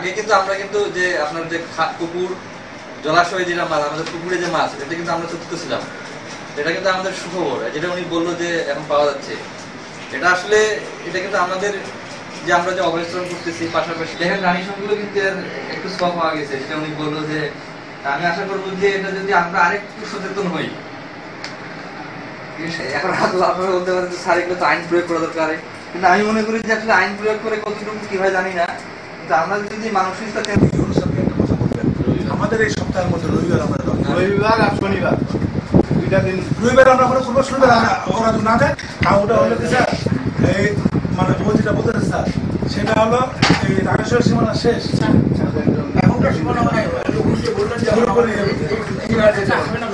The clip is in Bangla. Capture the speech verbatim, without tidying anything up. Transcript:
আগে কিন্তু আমরা কিন্তু যে আপনার যে পুকুর জলাশয়ে যেটা মাছ, আমাদের পুকুরে যে মাছ, এটা কিন্তু আমরা চতুর্থ ছিলাম। এটা কিন্তু আমাদের সুখবর, যেটা উনি বললো যে এখন পাওয়া যাচ্ছে। এটা আসলে এটা কিন্তু আমাদের যে আমরা যে অবস্থান করতেছি, পাশাপাশি দেখেন রানী সংগুলো কিন্তু একটু স্টপ পাওয়া গেছে, যেটা উনি বললো যে আমি আশা করবো যে এটা যদি আমরা আরেকটু সচেতন হই। এখন আপনারা বলতে পারেন যে স্যার এগুলো তো আইন প্রয়োগ করা দরকার, কিন্তু আমি মনে করি যে আসলে আইন প্রয়োগ করে কতটুকু কি হয় জানি না, কিন্তু আমরা যদি মানসিক সাথে আমাদের এই সপ্তাহের মধ্যে রবিবার আমরা রবিবার আর শনিবার দুইটা দিন, রবিবার আমরা মনে করবো, শনিবার ওরা তো না যায়। আর ওটা হলো কি স্যার, এই মানে ও যেটা বলতে স্যার সেটা হলো এই রামেশ্বর সীমানা শেষ, এখনকার সীমানা মানে বললেন যে